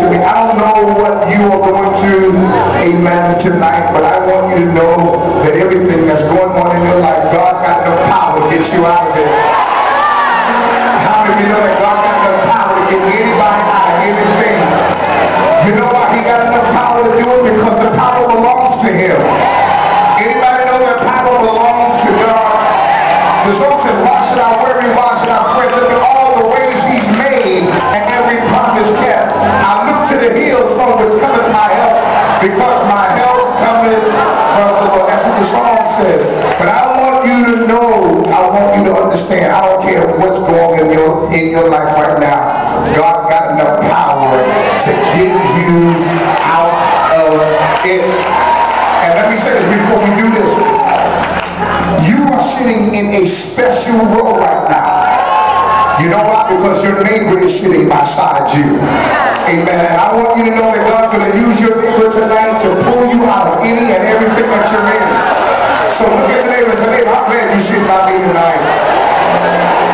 to me. I don't know what you are going through, amen, tonight, but I want you to know that everything that's going on in your life, God got enough power to get you out of it. How many of you know that God got enough power to get anybody out of anything? You know why he got enough power to do it? Because the power belongs to him. Anybody know that power belongs to God? The song says, why should I worry, why should I fret? Look at all the ways he's made and every promise kept. I look to the hills from which cometh my help, because my help cometh from the Lord. That's what the song says. But I want you to know, I want you to understand, I don't care what's going on in your life right now. God got enough power to get you out of it. And let me say this before we do this. You are sitting in a special row right now. You know why? Because your neighbor is sitting beside you. Amen. And I want you to know that God's going to use your neighbor tonight to pull you out of any and everything that you're in. So look at your neighbor and say, neighbor, I'm glad you sit by me tonight.